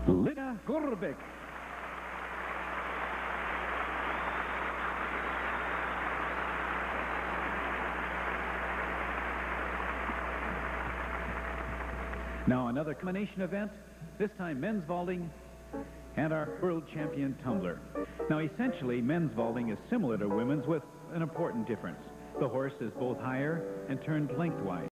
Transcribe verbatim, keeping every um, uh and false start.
Lidia Gorbik. Now another combination event, this time men's vaulting and our world champion tumbler. Now essentially men's vaulting is similar to women's with an important difference. The horse is both higher and turned lengthwise.